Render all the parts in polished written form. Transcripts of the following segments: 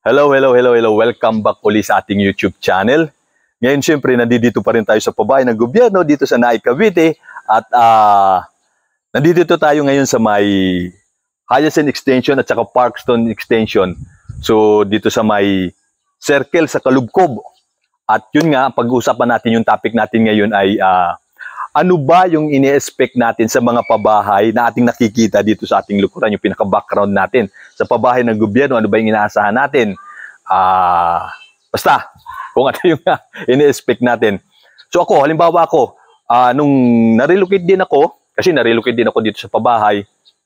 Hello. Welcome back uli sa ating YouTube channel. Ngayon, syempre, nandito pa rin tayo sa pabahay ng gobyerno dito sa Naik, Cavite. At nandito tayo ngayon sa may Hyacinth Extension at saka Parkstone Extension. So, dito sa may circle sa Kalubkob. At yun nga, pag-uusapan natin yung topic natin ngayon ay ano ba yung ini-expect natin sa mga pabahay na ating nakikita dito sa ating lukuran, yung pinaka-background natin sa pabahay ng gobyerno, ano ba yung inaasahan natin? Basta, kung ano yung ini-expect natin. So ako, halimbawa ako, nung na-relocate din ako, kasi na-relocate din ako dito sa pabahay,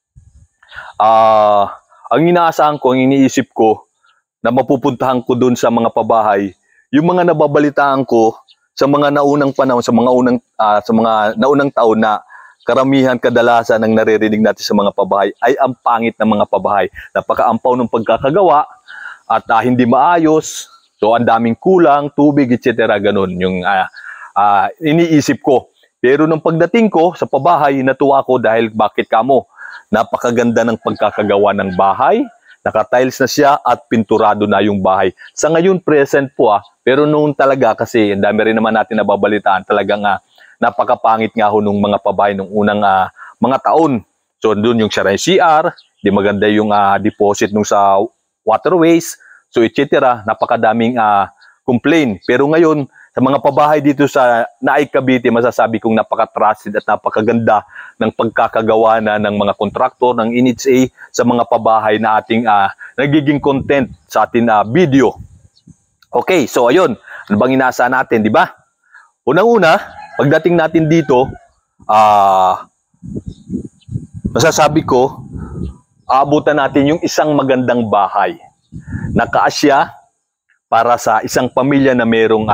ang inaasahan ko, ang iniisip ko, na mapupuntahan ko dun sa mga pabahay, yung mga nababalitaan ko, sa mga naunang panahon, sa mga naunang taon na karamihan kadalasan ng naririnig natin sa mga pabahay ay ang pangit ng mga pabahay. Napakaampaw ng pagkakagawa at hindi maayos. So ang daming kulang, tubig, etc. Ganun yung iniisip ko. Pero nung pagdating ko sa pabahay, natuwa ako dahil bakit kamo? Napakaganda ng pagkakagawa ng bahay. Naka-tiles na siya at pinturado na yung bahay. Sa ngayon, present po pero noon talaga kasi, ang dami rin naman natin nababalitaan, talagang napakapangit nga ho nung mga pabahay nung unang mga taon. So doon yung sira yung CR, di maganda yung deposit nung sa waterways, so etc. Napakadaming complaint. Pero ngayon, sa mga pabahay dito sa Naik, Cavite, masasabi kong napaka-trusted at napakaganda ng pagkakagawa na ng mga kontraktor ng NHA sa mga pabahay na ating nagiging content sa ating video. Okay, so ayun, ano bang inaasahan natin, di ba? Unang-una, pagdating natin dito, masasabi ko, aabutan natin yung isang magandang bahay. Nakaasya para sa isang pamilya na mayroong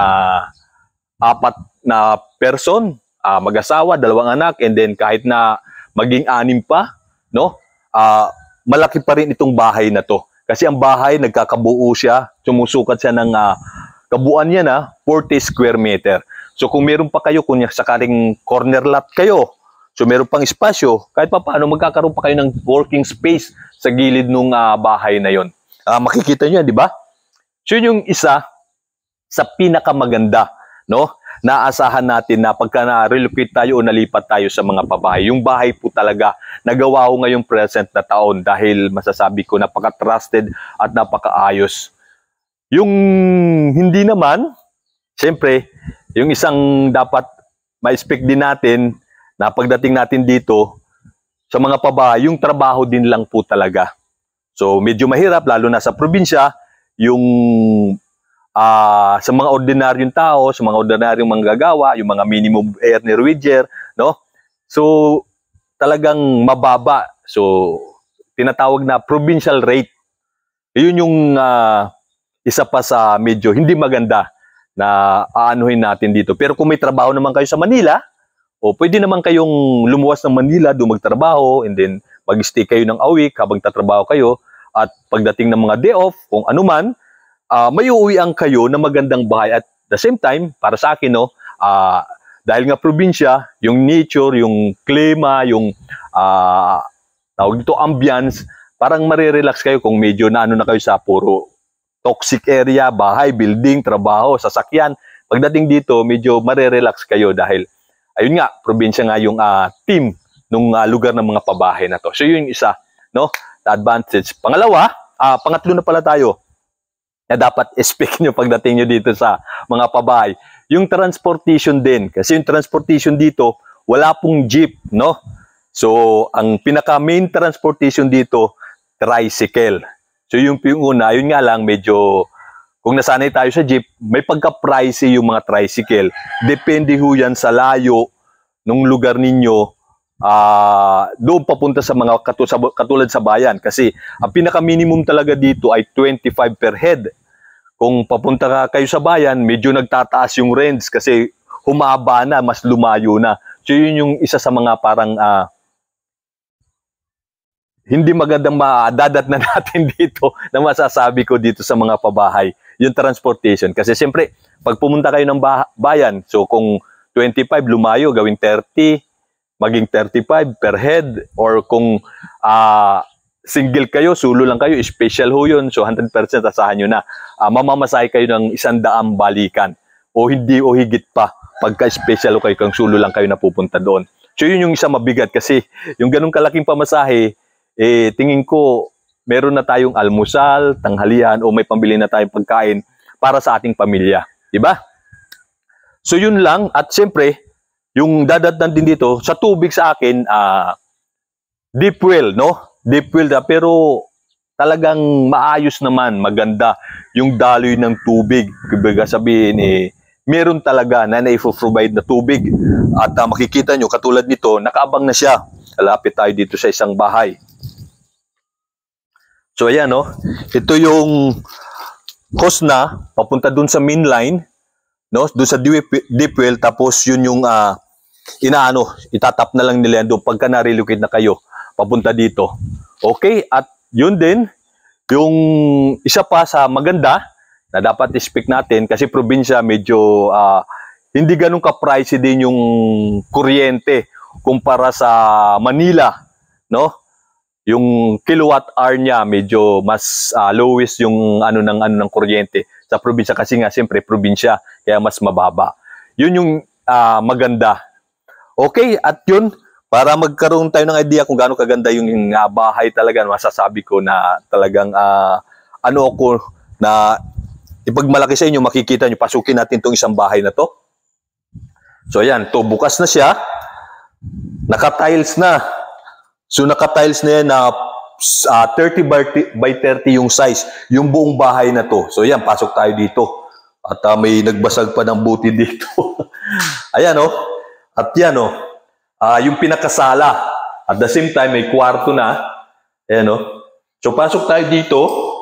4 na person, mag-asawa, 2 anak, and then kahit na maging 6 pa, no? Malaki pa rin itong bahay na to. Kasi ang bahay, nagkakabuo siya, sumusukat siya ng kabuuan niya na 40 square meter. So kung meron pa kayo, kung sakaling corner lot kayo, so meron pang espasyo, kahit pa paano, magkakaroon pa kayo ng working space sa gilid ng bahay na yon. Makikita nyo yan, di ba? So yun yung isa sa pinakamaganda, no? Naasahan natin na pagka na-relocate tayo o nalipat tayo sa mga pabahay, yung bahay po talaga nagawa ko ngayong present na taon dahil masasabi ko napaka-trusted at napaka-ayos. Yung hindi naman, siyempre, yung isang dapat ma-expect din natin na pagdating natin dito sa mga pabahay, yung trabaho din lang po talaga. So medyo mahirap, lalo na sa probinsya, yung sa mga ordinaryong tao, sa mga ordinaryong manggagawa, yung mga minimum earner wager, no? So talagang mababa. So tinatawag na provincial rate. Yun yung isa pa sa medyo hindi maganda na aanuhin natin dito. Pero kung may trabaho naman kayo sa Manila, o pwede naman kayong lumuwas ng Manila, doon magtrabaho, and then mag-stay kayo ng a week habang tatrabaho kayo. At pagdating ng mga day off, kung ano man, may uuwian kayo na magandang bahay. At the same time, para sa akin, no, dahil nga probinsya, yung nature, yung klima, yung tawag dito, ambience, parang marirelax kayo kung medyo naano na kayo sa puro toxic area, bahay, building, trabaho, sasakyan. Pagdating dito, medyo marirelax kayo dahil, ayun nga, probinsya nga yung team nung lugar ng mga pabahay na to. So yun yung isa, no, na advantage. Pangalawa, pangatlo na pala tayo, na dapat expect nyo pagdating nyo dito sa mga pabahay. Yung transportation din. Kasi yung transportation dito, wala pong jeep, no? So, ang pinaka-main transportation dito, tricycle. So, yung una, yun nga lang, medyo, kung nasanay tayo sa jeep, may pagka-pricey yung mga tricycle. Depende ho yan sa layo nung lugar ninyo, doon papunta sa mga katulad sa bayan. Kasi, ang pinaka-minimum talaga dito ay 25 per head. Kung papunta kayo sa bayan, medyo nagtataas yung rents kasi humaba na, mas lumayo na. So yun yung isa sa mga parang hindi magandang madadat na natin dito na masasabi ko dito sa mga pabahay. Yung transportation. Kasi siyempre, pag pumunta kayo ng bayan, so kung 25 lumayo, gawing 30, maging 35 per head, or kung single kayo, solo lang kayo, special ho yun. So 100% asahan nyo na. Mamamasahe kayo ng 100 balikan. O hindi o higit pa pagka special o kayo, kung solo lang kayo na pupunta doon. So yun yung isa mabigat kasi yung ganung kalaking pamasahe, tingin ko meron na tayong almusal, tanghalian o may pambili na tayong pagkain para sa ating pamilya. Diba? So yun lang. At siyempre, yung dadatnan din dito, sa tubig sa akin, deep well, no? Deep well na, pero talagang maayos naman, maganda yung daloy ng tubig. Kumbaga sabihin, meron talaga na na-provide na tubig. At makikita nyo, katulad nito, nakaabang na siya. Malapit tayo dito sa isang bahay. So ayan, no? Ito yung hose na, papunta dun sa main line, no? Dun sa deep well, tapos yun yung itatap na lang nila doon pagka na-relocate na kayo papunta dito. Okay, at yun din, yung isa pa sa maganda na dapat i-speak natin kasi probinsya medyo hindi ganun ka-pricey din yung kuryente kumpara sa Manila, no? Yung kilowatt hour niya medyo mas lowest yung ano ng kuryente sa probinsya kasi nga siyempre probinsya kaya mas mababa. Yun yung maganda. Okay, at yun, para magkaroon tayo ng idea kung gaano kaganda yung bahay talaga, masasabi ko na talagang ako na ipagmalaki sa inyo, makikita nyo, pasukin natin itong isang bahay na to. So ayan, to bukas na siya, naka-tiles na. So naka-tiles na yan na 30 by 30 yung size, yung buong bahay na to. So ayan, pasok tayo dito. At may nagbasag pa ng buti dito. Ayan o. At yan o. Yung pinakasala. At the same time, may kwarto na. Ayan o. So pasok tayo dito.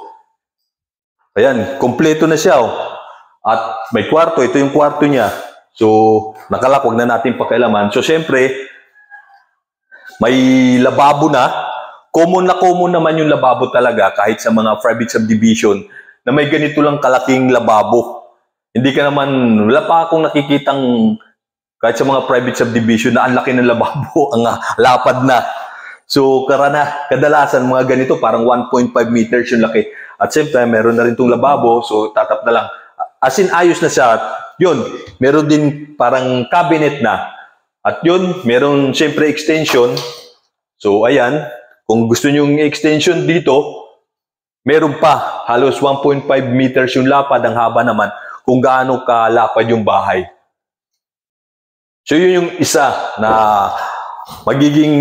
Ayan, kompleto na siya o. At may kwarto. Ito yung kwarto niya. So, nakalak, wag na natin pakialaman. So, syempre, may lababo na. Common naman yung lababo talaga kahit sa mga private subdivision na may ganito lang kalaking lababo. Hindi ka naman, wala pa akong nakikitang kahit sa mga private subdivision na ang laki ng lababo, ang lapad na. So, kadalasan mga ganito, parang 1.5 meters yung laki. At same time, meron na rin itong lababo, so tatap na lang. As in, ayos na siya. Yun, meron din parang cabinet na. At yun, meron siyempre extension. So, ayan, kung gusto nyo yung extension dito, meron pa. Halos 1.5 meters yung lapad, ang haba naman, kung gaano kalapad yung bahay. So, yun yung isa na magiging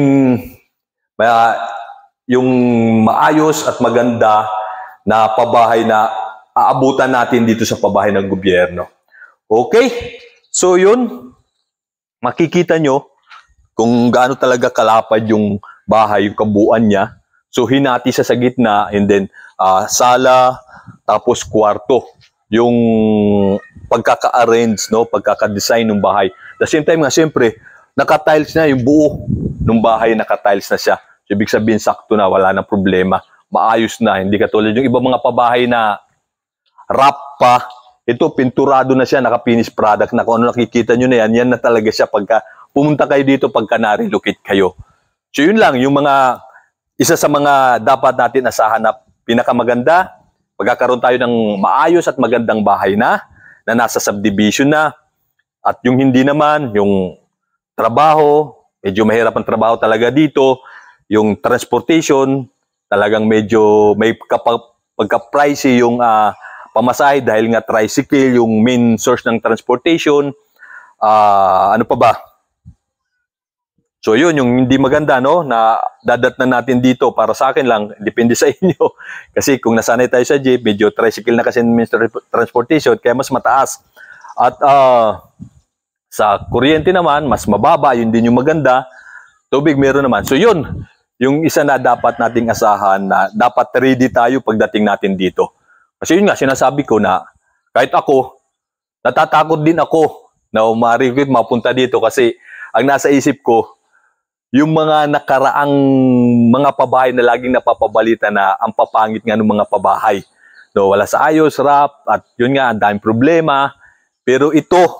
yung maayos at maganda na pabahay na aabutan natin dito sa pabahay ng gobyerno. Okay? So, yun. Makikita nyo kung gaano talaga kalapad yung bahay, yung kabuuan niya. So, hinati siya sa gitna and then sala, tapos kwarto. Yung pagkaka-arrange, no? Pagkaka-design ng bahay. At the same time nga, siyempre, naka-tiles na yung buo ng bahay, naka-tiles na siya. So, ibig sabihin, sakto na, wala na problema. Maayos na, hindi katulad yung iba mga pabahay na wrap pa. Ito, pinturado na siya, naka-finish product na. Kung ano nakikita nyo na yan, yan na talaga siya pagka pumunta kayo dito, pagka na-relocate kayo. So, yun lang, yung mga, isa sa mga dapat natin asahan na pinakamaganda, pagkakaroon tayo ng maayos at magandang bahay na nasa subdivision na. At yung hindi naman, yung trabaho, medyo mahirap ang trabaho talaga dito. Yung transportation, talagang medyo may pagka-pricey yung pamasahe dahil nga tricycle, yung main source ng transportation. Ano pa ba? So yun, yung hindi maganda, no, na dadatnan natin dito, para sa akin lang, depende sa inyo. Kasi kung nasanay tayo sa jeep, medyo tricycle na kasi ng transportation, kaya mas mataas. At sa kuryente naman, mas mababa, yun din yung maganda. Tubig meron naman. So yun, yung isa na dapat nating asahan na dapat ready tayo pagdating natin dito. Kasi yun nga, sinasabi ko na kahit ako, natatakot din ako na ma-relocate, mapunta dito kasi ang nasa isip ko, yung mga nakaraang mga pabahay na laging napapabalita na ang papangit nga ng mga pabahay. No, wala sa ayos, rap, at yun nga, ang daming problema. Pero ito,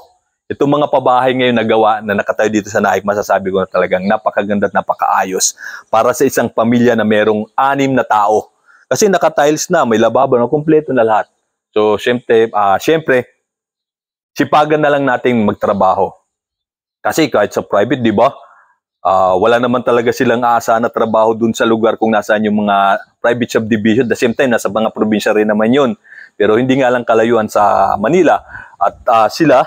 Itong mga pabahay ngayon na gawa na nakatayo dito sa Naik, masasabi ko na talagang napakaganda at napakaayos para sa isang pamilya na merong 6 na tao. Kasi nakatiles na, may lababo na, kumpleto na lahat. So, syempre, sipagan na lang natin magtrabaho. Kasi kahit sa private, di ba? Wala naman talaga silang aasahan na trabaho dun sa lugar kung nasaan yung mga private subdivision. At the same time, nasa mga probinsya rin naman yun. Pero hindi nga lang kalayuan sa Manila. At sila,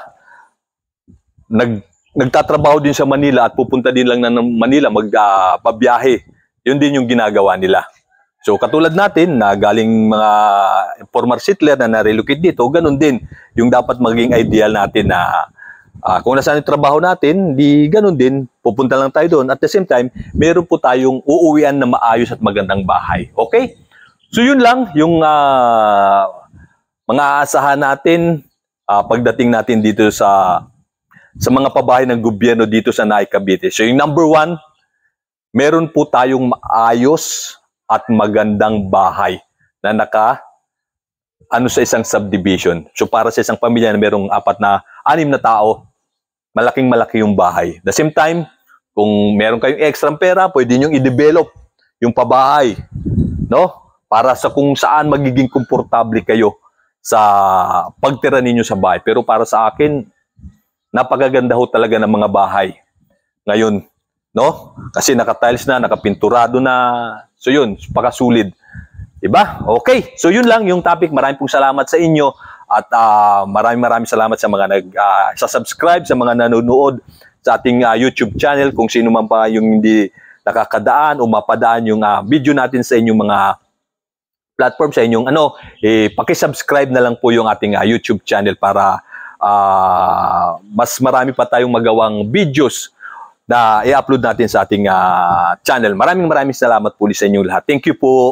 nagtatrabaho din sa Manila at pupunta din lang ng Manila magpabiyahe. Yun din yung ginagawa nila. So katulad natin na galing mga former settler na na-relocate dito, ganun din yung dapat maging ideal natin na kung nasaan yung trabaho natin, di ganun din, pupunta lang tayo doon. At the same time, meron po tayong uuwian na maayos at magandang bahay. Okay? So yun lang yung mga aasahan natin pagdating natin dito sa mga pabahay ng gobyerno dito sa Naik, Cavite. So yung number 1, meron po tayong maayos at magandang bahay na sa isang subdivision. So para sa isang pamilya na merong 6 na tao, malaking-malaki yung bahay. The same time, kung meron kayong extra pera, pwede nyo i-develop yung pabahay, no? Para sa kung saan magiging komportable kayo sa pagtira ninyo sa bahay. Pero para sa akin, napakaganda ho talaga ng mga bahay ngayon, no? Kasi naka-tiles na, nakapinturado na. So yun, pakasulit. Diba? Okay. So yun lang yung topic. Maraming pong salamat sa inyo. At maraming salamat sa mga nag-subscribe, sa mga nanonood sa ating YouTube channel. Kung sino man pa yung hindi nakakadaan o mapadaan yung video natin sa inyong mga platform, sa inyong paki-subscribe na lang po yung ating YouTube channel para mas marami pa tayong magawang videos na i-upload natin sa ating channel. Maraming salamat po sa inyong lahat. Thank you po.